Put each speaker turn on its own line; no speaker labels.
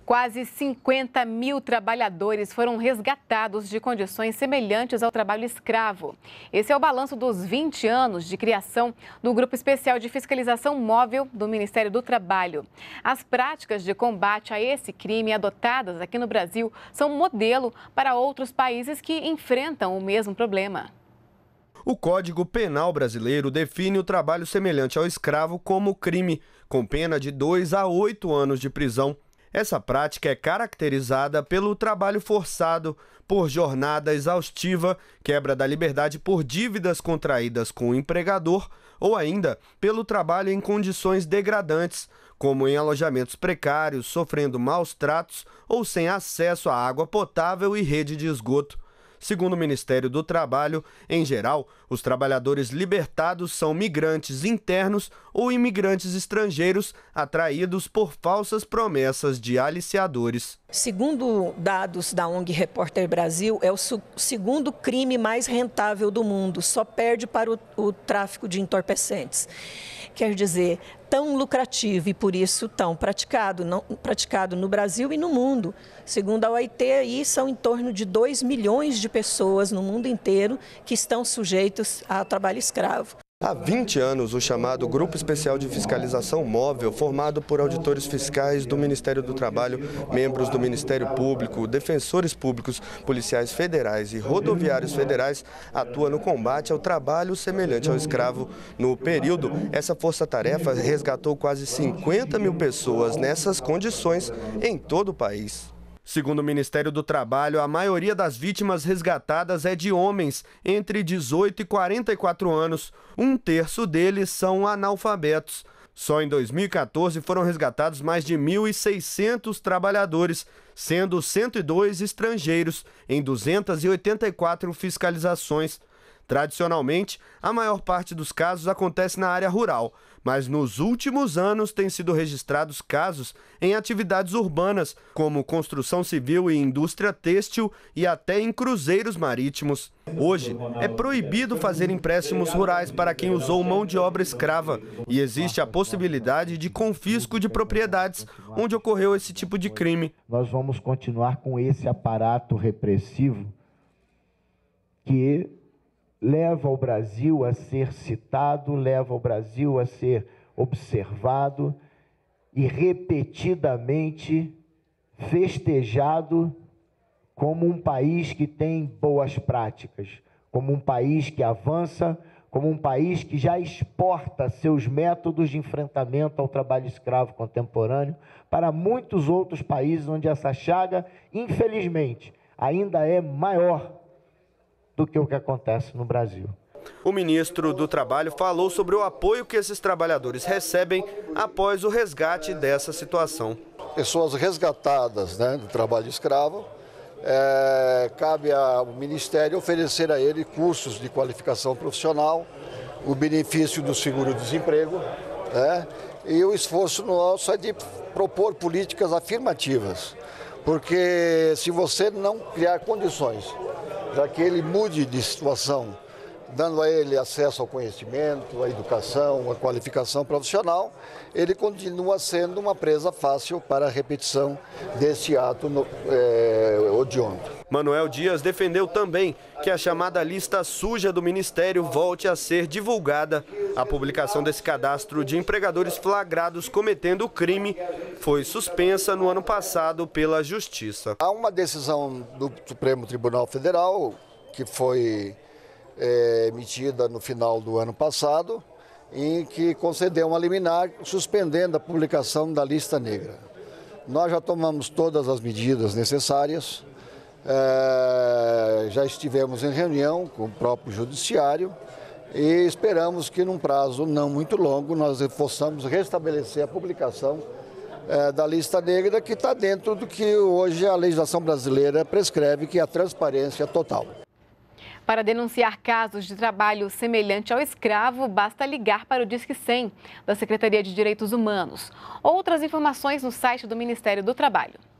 Quase 50 mil trabalhadores foram resgatados de condições semelhantes ao trabalho escravo. Esse é o balanço dos 20 anos de criação do Grupo Especial de Fiscalização Móvel do Ministério do Trabalho. As práticas de combate a esse crime adotadas aqui no Brasil são modelo para outros países que enfrentam o mesmo problema.
O Código Penal brasileiro define o trabalho semelhante ao escravo como crime, com pena de 2 a 8 anos de prisão. Essa prática é caracterizada pelo trabalho forçado, por jornada exaustiva, quebra da liberdade por dívidas contraídas com o empregador ou ainda pelo trabalho em condições degradantes, como em alojamentos precários, sofrendo maus tratos ou sem acesso à água potável e rede de esgoto. Segundo o Ministério do Trabalho, em geral, os trabalhadores libertados são migrantes internos ou imigrantes estrangeiros atraídos por falsas promessas de aliciadores.
Segundo dados da ONG Repórter Brasil, é o segundo crime mais rentável do mundo, só perde para o tráfico de entorpecentes. Quer dizer, tão lucrativo e por isso tão praticado no Brasil e no mundo. Segundo a OIT, aí são em torno de 2 milhões de pessoas no mundo inteiro que estão sujeitos ao trabalho escravo.
Há 20 anos, o chamado Grupo Especial de Fiscalização Móvel, formado por auditores fiscais do Ministério do Trabalho, membros do Ministério Público, defensores públicos, policiais federais e rodoviários federais, atua no combate ao trabalho semelhante ao escravo. No período, essa força-tarefa resgatou quase 50 mil pessoas nessas condições em todo o país. Segundo o Ministério do Trabalho, a maioria das vítimas resgatadas é de homens entre 18 e 44 anos. 1/3 deles são analfabetos. Só em 2014 foram resgatados mais de 1.600 trabalhadores, sendo 102 estrangeiros, em 284 fiscalizações. Tradicionalmente, a maior parte dos casos acontece na área rural, mas nos últimos anos têm sido registrados casos em atividades urbanas, como construção civil e indústria têxtil e até em cruzeiros marítimos. Hoje, é proibido fazer empréstimos rurais para quem usou mão de obra escrava e existe a possibilidade de confisco de propriedades onde ocorreu esse tipo de crime.
Nós vamos continuar com esse aparato repressivo que leva o Brasil a ser citado, leva o Brasil a ser observado e repetidamente festejado como um país que tem boas práticas, como um país que avança, como um país que já exporta seus métodos de enfrentamento ao trabalho escravo contemporâneo para muitos outros países onde essa chaga, infelizmente, ainda é maior do que o que acontece no Brasil.
O ministro do Trabalho falou sobre o apoio que esses trabalhadores recebem após o resgate dessa situação.
Pessoas resgatadas, do trabalho escravo, cabe ao Ministério oferecer a ele cursos de qualificação profissional, o benefício do seguro-desemprego, e o esforço nosso é de propor políticas afirmativas, porque se você não criar condições para que ele mude de situação, dando a ele acesso ao conhecimento, à educação, à qualificação profissional, ele continua sendo uma presa fácil para a repetição desse ato hediondo.
Manuel Dias defendeu também que a chamada lista suja do Ministério volte a ser divulgada. A publicação desse cadastro de empregadores flagrados cometendo o crime foi suspensa no ano passado pela Justiça.
Há uma decisão do Supremo Tribunal Federal que foi emitida no final do ano passado, em que concedeu uma liminar suspendendo a publicação da lista negra. Nós já tomamos todas as medidas necessárias, já estivemos em reunião com o próprio Judiciário e esperamos que num prazo não muito longo nós possamos restabelecer a publicação da lista negra, que está dentro do que hoje a legislação brasileira prescreve, que é a transparência total.
Para denunciar casos de trabalho semelhante ao escravo, basta ligar para o Disque 100 da Secretaria de Direitos Humanos. Outras informações no site do Ministério do Trabalho.